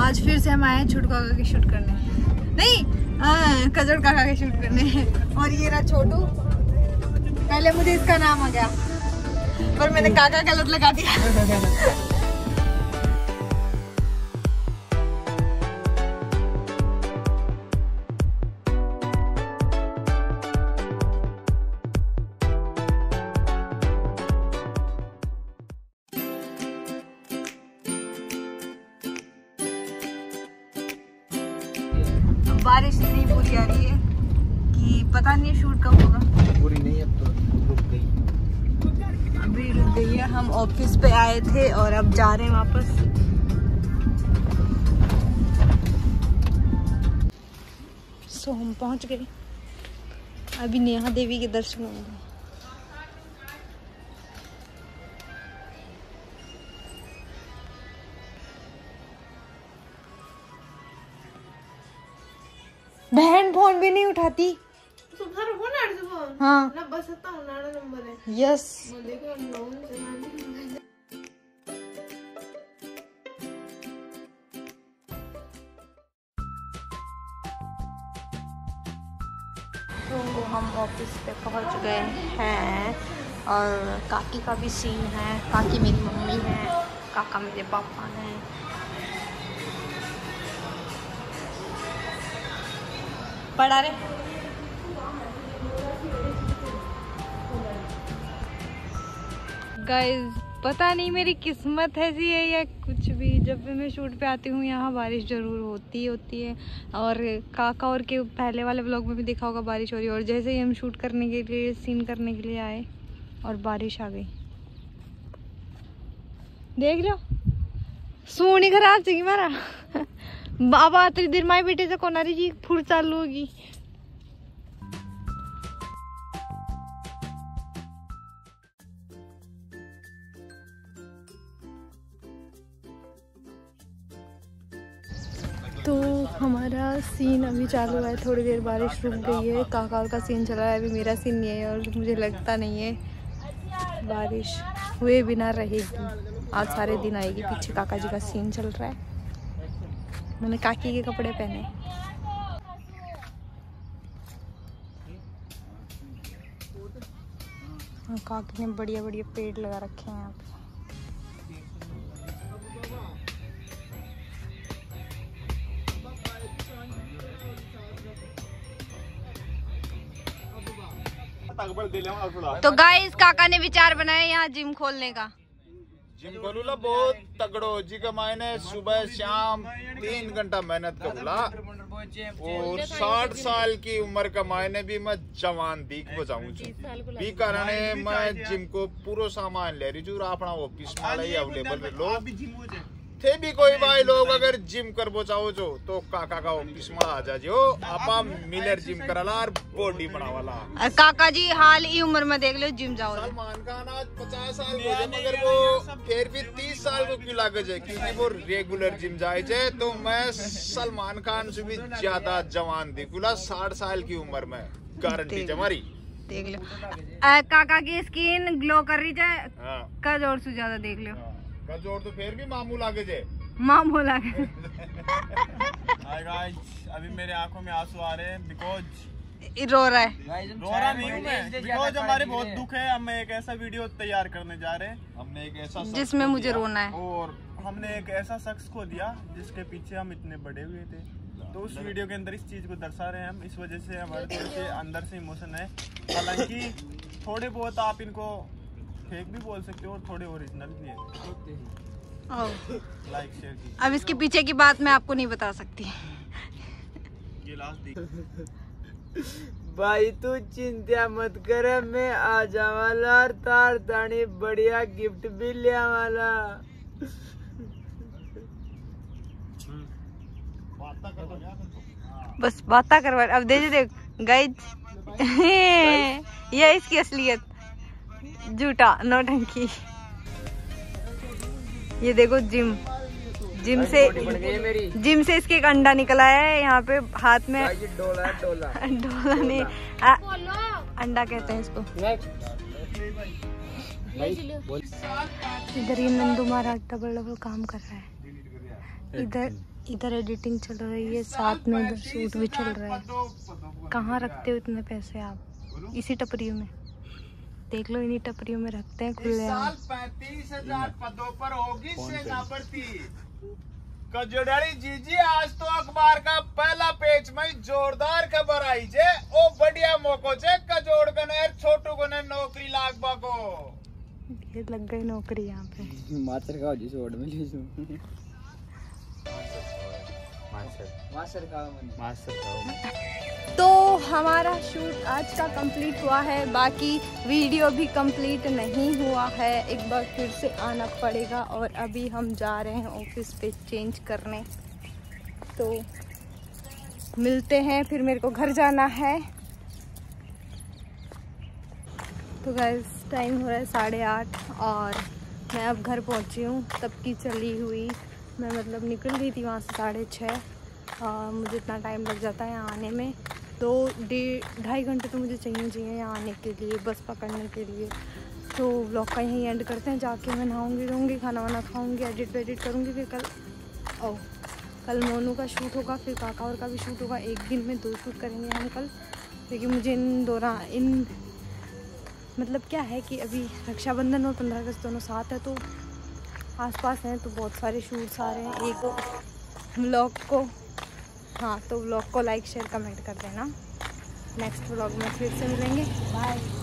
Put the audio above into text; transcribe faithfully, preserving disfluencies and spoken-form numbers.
आज फिर से हम आए हैं छोटू काका के शूट करने, नहीं हाँ कजड़ काका के शूट करने। और ये रहा छोटू, पहले मुझे इसका नाम आ गया पर मैंने काका गलत लगा दिया। बारिश इतनी बुरी आ रही है कि पता नहीं शूट कब होगा। बुरी नहीं, अब तो रुक गई, अभी रुक गई है। हम ऑफिस पे आए थे और अब जा रहे हैं वापस। सो हम पहुंच गए, अभी नेहा देवी के दर्शन होंगे। बहन फोन भी नहीं उठाती। हाँ यस। तो हम ऑफिस पे पहुंच गए हैं और काकी का भी सीन है। काकी मेरी मम्मी है, काका मेरे पापा हैं। पढ़ा रहे गाइस, पता नहीं मेरी किस्मत ऐसी है या कुछ भी, जब भी मैं शूट पे आती हूँ यहाँ बारिश ज़रूर होती होती है। और काका और के पहले वाले व्लॉग में भी देखा होगा बारिश हो रही है। और जैसे ही हम शूट करने के लिए सीन करने के लिए आए और बारिश आ गई, देख लो सोनी खराब थी मारा। बाबा इतनी देर माई बेटे से कोनारी जी फुर चालू होगी। तो हमारा सीन अभी चालू है, थोड़ी देर बारिश रुक गई है। काका का सीन चला है, अभी मेरा सीन नहीं है और मुझे लगता नहीं है बारिश हुए बिना रहेगी। आज सारे दिन आएगी। पीछे काका जी का सीन चल रहा है। मैंने काकी के कपड़े पहने। और काकी ने बढ़िया बढ़िया पेड़ लगा रखे हैं यहाँ पे। तो गाइस काका ने विचार बनाया यहाँ जिम खोलने का। जिम खोलूला बहुत तगड़ो जी का मायने सुबह शाम तीन घंटा मेहनत करूला और साठ साल की उम्र का मायने भी मैं जवान दिख बजाऊं भी कारण मैं जिम को पूरा सामान ले रही हूँ। अपना ऑफिस में अवेलेबल लो थे भी कोई भाई लोग अगर जिम कर बो चाहो जो तो काका का ऑफिस में आ जाओ। आपा मिलर जिम कराला और बॉडी बनावाला। काका जी हाल ही उम्र में देख लो जिम जाओ। सलमान खान आज पचास साल हो गए मगर वो फिर भी तीस साल को क्यों लागे जाए क्योंकि वो रेगुलर जिम जाए जाए। तो मैं सलमान खान से भी ज्यादा जवान दिखूला साठ साल की उम्र में, गारंटी हमारी। देख लो आ, काका की स्किन ग्लो कर रही है। हाँ। का जोर से ज्यादा देख लो। हाँ। का जोर तो फिर भी मामूल आगे जाए मामूल आगे। हाय गाइस, अभी मेरे आंखों में आंसू आ रहे हैं बिकॉज रो रहा है। रो रहा नहीं हूँ मैं, बिकॉज हमारे बहुत दुख है। हम एक ऐसा वीडियो तैयार करने जा रहे हैं। हमने एक ऐसा जिसमें मुझे रोना है और हमने एक ऐसा शख्स को दिया जिसके पीछे हम इतने बड़े हुए थे। तो उस वीडियो के अंदर इस चीज को दर्शा रहे हैं हम। इस वजह से हमारे दिल के अंदर से इमोशन है। हालांकि थोड़े बहुत आप इनको फेक भी बोल सकते हो और थोड़े ओरिजिनल भी है। लाइक शेयर कीजिए। अब इसके पीछे की बात मैं आपको नहीं बता सकती। ये लास्ट भाई तू चिंता मत कर, मैं आ जावाला और तार तानी बढ़िया गिफ्ट भी ले आवाला। बस बाता करवा। अब दे देख गाइस, ये इसकी असलियत, झूठा नौटंकी। ये देखो जिम जिम से जिम से इसके एक अंडा निकला है यहाँ पे हाथ में। डोला डोला डोला नहीं, अंडा कहते हैं इसको। इधर ये नंदू महाराज डबल डबल काम कर रहा है। इधर इधर एडिटिंग चल रही है, साथ में इधर शूट भी चल रहा है। कहाँ रखते हो इतने पैसे आप? इसी टपरियों में देख लो, इन्हीं टपरियों में रखते हैं खुले। पैंतीस हजार पदों पर होगी सेना भर्ती। कजोड़ारी जी जी, आज तो अखबार का पहला पेज में जोरदार खबर आई जे। ओ बढ़िया मौको जे कजोड़ गने छोटू गने नौकरी लाग बाको। ये लग गई नौकरी यहाँ पे। मास्टर का जी छोड़ में लीजू मास्टर मास्टर का मास्टर का। तो हमारा शूट आज का कंप्लीट हुआ है, बाकी वीडियो भी कंप्लीट नहीं हुआ है, एक बार फिर से आना पड़ेगा। और अभी हम जा रहे हैं ऑफिस पे चेंज करने, तो मिलते हैं फिर। मेरे को घर जाना है। तो गाइस टाइम हो रहा है साढ़े आठ और मैं अब घर पहुंची हूँ। तब की चली हुई मैं मतलब निकल गई थी वहाँ से साढ़े छः, और मुझे इतना टाइम लग जाता है यहाँ आने में। दो डेढ़ ढाई घंटे तो मुझे चाहिए चाहिए यहाँ आने के लिए, बस पकड़ने के लिए। तो व्लॉग का यहीं एंड करते हैं। जाके मैं नहाऊंगी रहूँगी, खाना वाना खाऊंगी, एडिट वेडिट करूँगी। फिर कल ओ कल मोनू का शूट होगा, फिर काका और का भी शूट होगा। एक दिन में दो शूट करेंगे हम कल, क्योंकि मुझे इन दौरान इन मतलब क्या है कि अभी रक्षाबंधन और पंद्रह अगस्त दोनों साथ है, तो आसपास हैं, तो बहुत सारे शूट्स आ रहे हैं एक व्लॉग को। हाँ, तो व्लॉग को लाइक शेयर कमेंट कर देना। नेक्स्ट व्लॉग में फिर से मिलेंगे। बाय।